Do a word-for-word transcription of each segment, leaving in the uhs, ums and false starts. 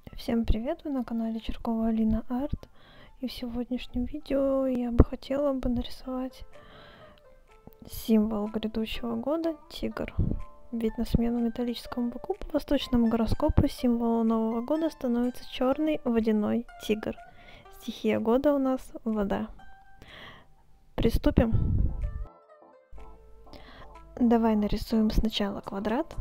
Всем привет! Вы на канале Чиркова Алина Арт. И в сегодняшнем видео я бы хотела бы нарисовать символ грядущего года — тигр. Ведь на смену металлическому быку по восточному гороскопу символом Нового года становится черный водяной тигр. Стихия года у нас вода. Приступим. Давай нарисуем сначала квадрат.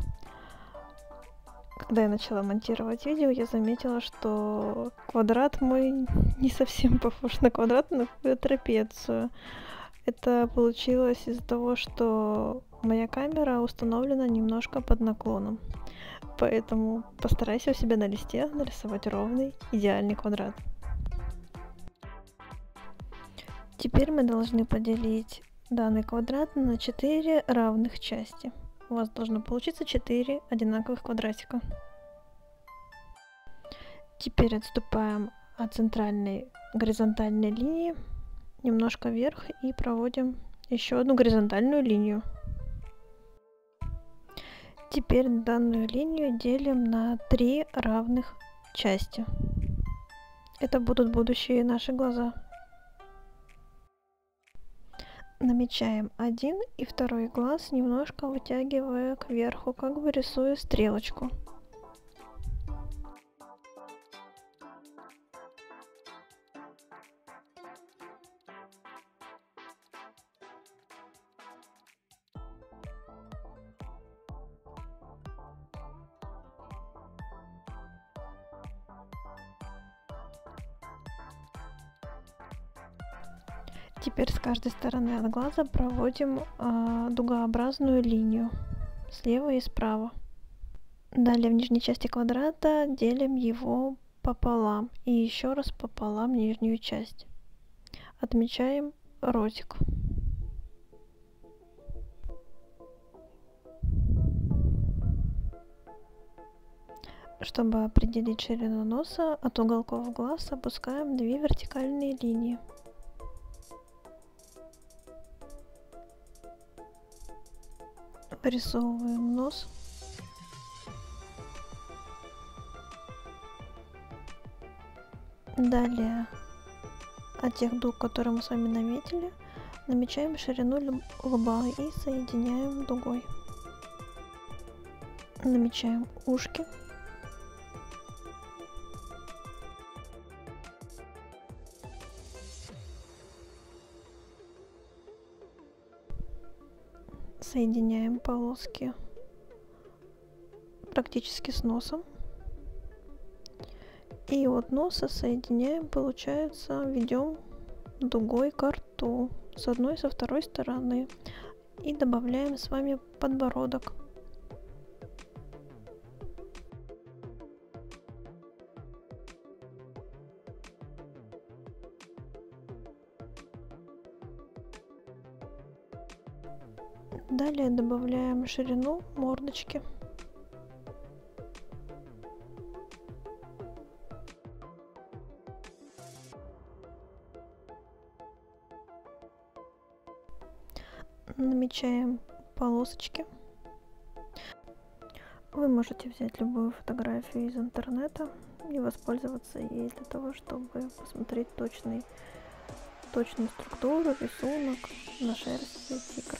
Когда я начала монтировать видео, я заметила, что квадрат мой не совсем похож на квадрат, но на трапецию. Это получилось из-за того, что моя камера установлена немножко под наклоном. Поэтому постарайся у себя на листе нарисовать ровный, идеальный квадрат. Теперь мы должны поделить данный квадрат на четыре равных части. У вас должно получиться четыре одинаковых квадратика. Теперь отступаем от центральной горизонтальной линии немножко вверх и проводим еще одну горизонтальную линию. Теперь данную линию делим на три равных части. Это будут будущие наши глаза. Намечаем один и второй глаз, немножко вытягивая кверху, как бы рисуя стрелочку. Теперь с каждой стороны от глаза проводим э, дугообразную линию слева и справа. Далее в нижней части квадрата делим его пополам и еще раз пополам нижнюю часть. Отмечаем ротик. Чтобы определить ширину носа, от уголков глаз опускаем две вертикальные линии. Вырисовываем нос. Далее от тех дуг, которые мы с вами наметили, намечаем ширину лба и соединяем дугой. Намечаем ушки. Соединяем полоски практически с носом. И от носа соединяем, получается, ведем дугой к рту с одной и со второй стороны. И добавляем с вами подбородок. Далее добавляем ширину мордочки. Намечаем полосочки. Вы можете взять любую фотографию из интернета и воспользоваться ей для того, чтобы посмотреть точный, точную структуру, рисунок на шерсти тигра.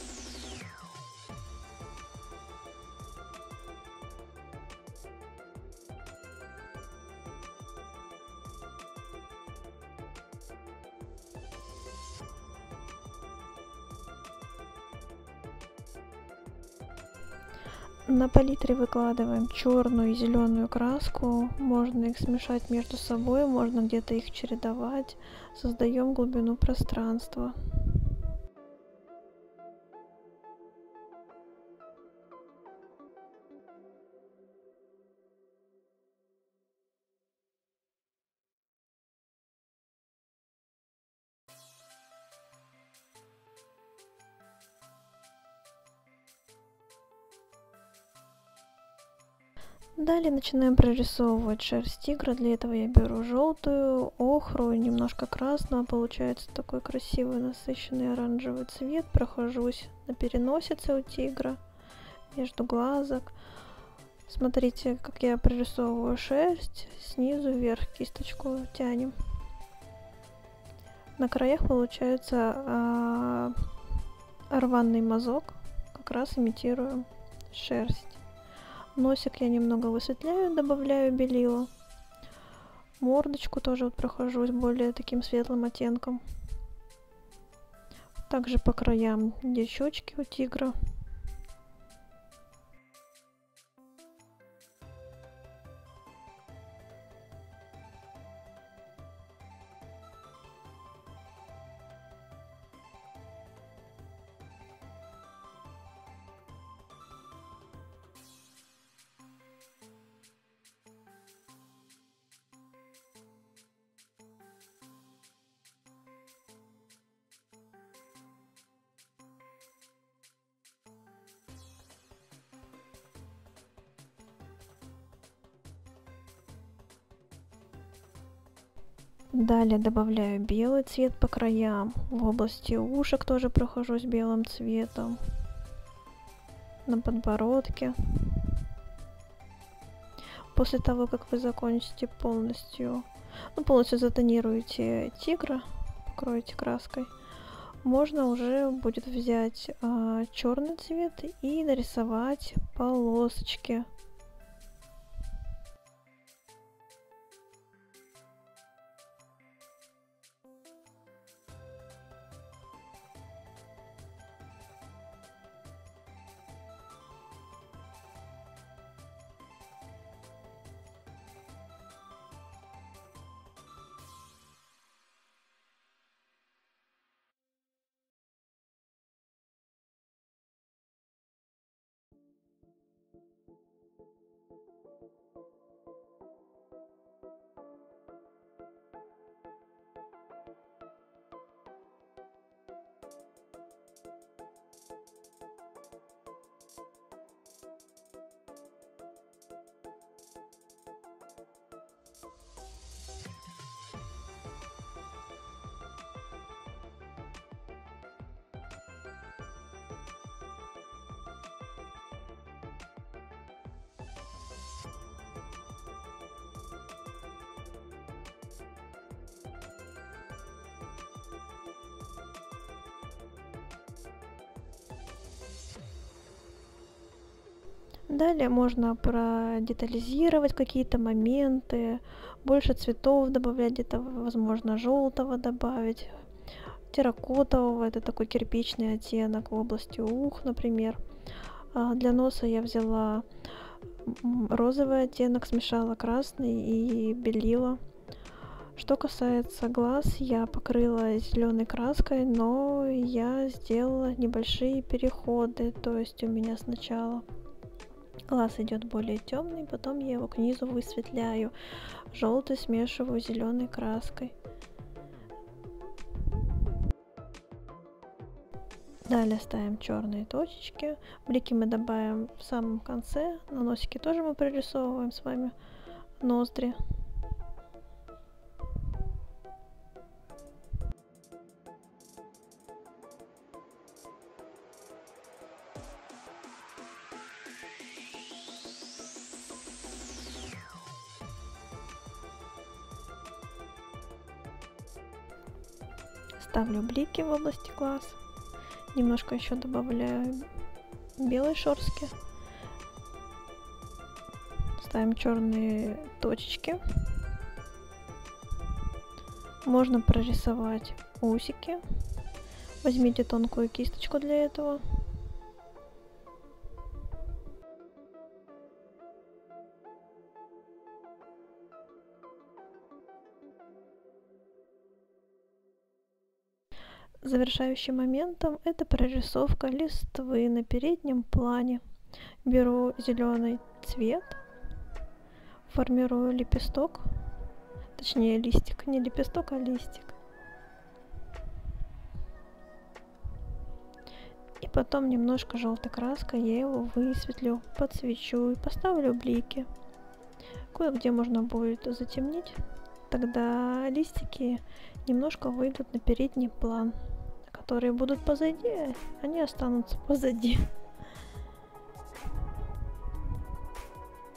На палитре выкладываем черную и зеленую краску. Можно их смешать между собой, можно где-то их чередовать. Создаем глубину пространства. Далее начинаем прорисовывать шерсть тигра. Для этого я беру желтую, охру, немножко красного. Получается такой красивый насыщенный оранжевый цвет. Прохожусь на переносице у тигра, между глазок. Смотрите, как я прорисовываю шерсть, снизу вверх кисточку тянем. На краях получается а, рваный мазок, как раз имитирую шерсть. Носик я немного высветляю, добавляю белила. Мордочку тоже вот прохожусь более таким светлым оттенком. Также по краям, где щечки у тигра. Далее добавляю белый цвет по краям. В области ушек тоже прохожусь белым цветом. На подбородке. После того, как вы закончите полностью, ну, полностью затонируете тигра, покроете краской, можно уже будет взять а, черный цвет и нарисовать полосочки. Далее можно продетализировать какие-то моменты, больше цветов добавлять, где-то, возможно, желтого добавить, терракотового, это такой кирпичный оттенок в области ух, например. А для носа я взяла розовый оттенок, смешала красный и белила. Что касается глаз, я покрыла зеленой краской, но я сделала небольшие переходы, то есть у меня сначала глаз идет более темный, потом я его к низу высветляю, желтый смешиваю с зеленой краской. Далее ставим черные точечки, блики мы добавим в самом конце, на носике тоже мы прорисовываем с вами ноздри. Ставлю блики в области глаз. Немножко еще добавляю белой шерстки. Ставим черные точечки. Можно прорисовать усики. Возьмите тонкую кисточку для этого. Завершающим моментом это прорисовка листвы на переднем плане. Беру зеленый цвет, формирую лепесток, точнее листик, не лепесток, а листик. И потом немножко желтой краской я его высветлю, подсвечу и поставлю блики. Кое-где можно будет затемнить, тогда листики немножко выйдут на передний план. Которые будут позади, они останутся позади.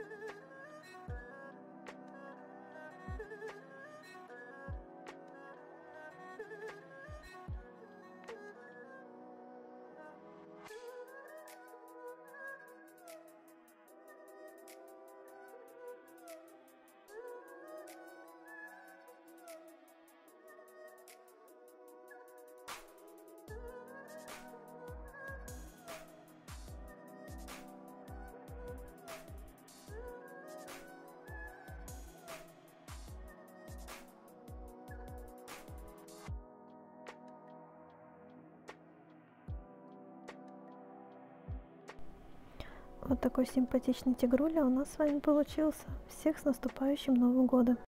Вот такой симпатичный тигруля у нас с вами получился. Всех с наступающим Новым годом!